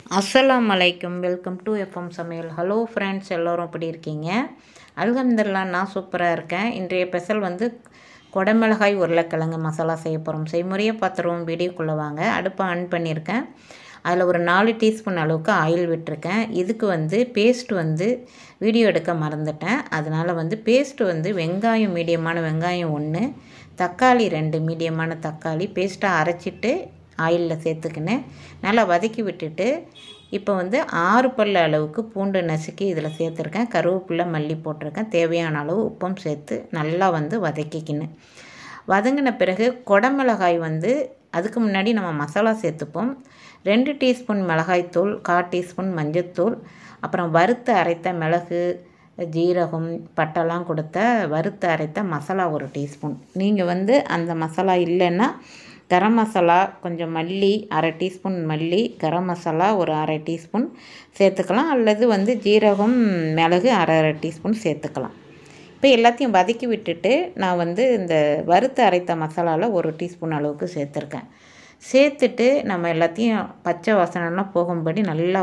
அஸ்ஸலாமு அலைக்கும். Welcome to FM சமையல். ஹலோ ஃப்ரெண்ட்ஸ், எல்லோரும் எப்படி இருக்கீங்க? அல்ஹம்துலில்லாஹ், நான் சூப்பராக இருக்கேன். இன்றைய ஸ்பெஷல் வந்து குடமிளகாய் உருளைக்கிழங்கு மசாலா செய்ய போகிறோம். செய்முறையை பார்த்துருவோம். வீடியோக்குள்ளே வாங்க. அடுப்பை ஆன் பண்ணியிருக்கேன். அதில் ஒரு 4 டீஸ்பூன் அளவுக்கு ஆயில் விட்டுருக்கேன். இதுக்கு வந்து பேஸ்ட் வந்து வீடியோ எடுக்க மறந்துட்டேன். அதனால் வந்து பேஸ்ட்டு வந்து வெங்காயம், மீடியமான வெங்காயம் 1, தக்காளி 2 மீடியமான தக்காளி பேஸ்ட்டாக அரைச்சிட்டு ஆயிலில் சேர்த்துக்கினேன். நல்லா வதக்கி விட்டுட்டு இப்போ வந்து 6 பல் அளவுக்கு பூண்டு நசுக்கி இதில் சேர்த்துருக்கேன். கருவேப்பிலை, மல்லி போட்டிருக்கேன். தேவையான அளவு உப்பும் சேர்த்து நல்லா வந்து வதக்கிக்கினேன். வதங்கின பிறகு குடமிளகாய் வந்து அதுக்கு முன்னாடி நம்ம மசாலா சேர்த்துப்போம். 2 டீஸ்பூன் மிளகாய்த்தூள், 1/4 டீஸ்பூன் மஞ்சத்தூள், அப்புறம் வறுத்து அரைத்த மிளகு, ஜீரகம், பட்டைலாம் கொடுத்த வறுத்து அரைத்த மசாலா 1 டீஸ்பூன். நீங்கள் வந்து அந்த மசாலா இல்லைன்னா கரம் மசாலா, கொஞ்சம் மல்லி, 1/2 டீஸ்பூன் மல்லி, கரம் மசாலா ஒரு 1/2 டீஸ்பூன் சேர்த்துக்கலாம். அல்லது வந்து ஜீரகம், மிளகு 1/2 டீஸ்பூன் சேர்த்துக்கலாம். இப்போ எல்லாத்தையும் வதக்கி விட்டுட்டு நான் வந்து இந்த வறுத்து அரைத்த மசாலாவில் 1 டீஸ்பூன் அளவுக்கு சேர்த்துருக்கேன். சேர்த்துட்டு நம்ம எல்லாத்தையும் பச்சை வாசனைலாம் போகும்படி நல்லா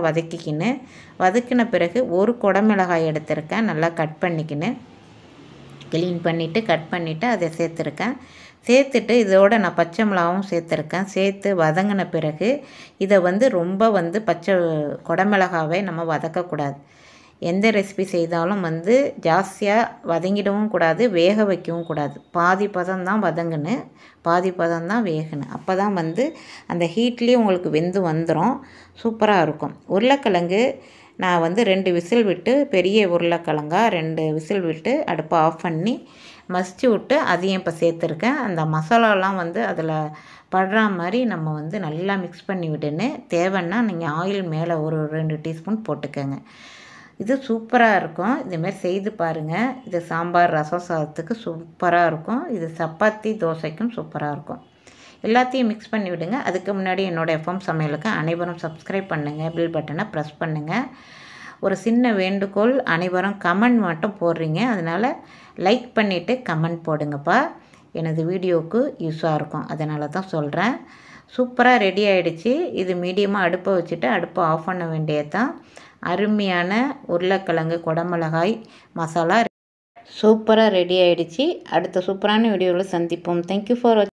வதக்கின பிறகு 1 குடமிளகாய் எடுத்திருக்கேன். நல்லா கட் பண்ணிக்கின்னு க்ளீன் பண்ணிவிட்டு கட் பண்ணிவிட்டு அதை சேர்த்துருக்கேன். சேர்த்துட்டு இதோட நான் பச்சை மிளகாவும் சேர்த்துருக்கேன். சேர்த்து வதங்கின பிறகு இதை வந்து ரொம்ப வந்து பச்சை குடமிளகாவை நம்ம வதக்கக்கூடாது. எந்த ரெசிபி செய்தாலும் வந்து ஜாஸ்தியாக வதங்கிடவும் கூடாது, வேக வைக்கவும் கூடாது. பாதி பதம் தான் வதங்குன்னு, பாதி பதம் தான் வேகணும். அப்போ தான் வந்து அந்த ஹீட்லேயே உங்களுக்கு வெந்து வந்துடும், சூப்பராக இருக்கும். உருளைக்கிழங்கு நான் வந்து 2 விசில் விட்டு, பெரிய உருளைக்கிழங்கா 2 விசில் விட்டு அடுப்பை ஆஃப் பண்ணி மசிச்சு விட்டு அதையும் இப்போ சேர்த்துருக்கேன். அந்த மசாலாலாம் வந்து அதில் படுற மாதிரி நம்ம வந்து நல்லா மிக்ஸ் பண்ணி விட்டுன்னு, தேவைன்னா நீங்கள் ஆயில் மேலே ஒரு 2 டீஸ்பூன் போட்டுக்கோங்க. இது சூப்பராக இருக்கும். இதுமாரி செய்து பாருங்கள். இது சாம்பார், ரசம் சாதத்துக்கு சூப்பராக இருக்கும். இது சப்பாத்தி, தோசைக்கும் சூப்பராக இருக்கும். எல்லாத்தையும் மிக்ஸ் பண்ணி விடுங்க. அதுக்கு முன்னாடி என்னோடய எஃப்எம் சமையலுக்கு அனைவரும் சப்ஸ்கிரைப் பண்ணுங்கள், பெல் பட்டனை ப்ரெஸ் பண்ணுங்கள். ஒரு சின்ன வேண்டுகோள், அனைவரும் கமெண்ட் மட்டும் போடுறீங்க, அதனால் லைக் பண்ணிவிட்டு கமெண்ட் போடுங்கப்பா. எனது வீடியோவுக்கு யூஸாக இருக்கும், அதனால தான் சொல்கிறேன். சூப்பராக ரெடி ஆகிடுச்சு. இது மீடியமாக அடுப்பை வச்சுட்டு அடுப்பை ஆஃப் பண்ண வேண்டியது தான். அருமையான உருளைக்கிழங்கு குடமிளகாய் மசாலா சூப்பராக ரெடி ஆகிடுச்சு. அடுத்த சூப்பரான வீடியோவில் சந்திப்போம். தேங்க்யூ ஃபார் வாட்சிங்.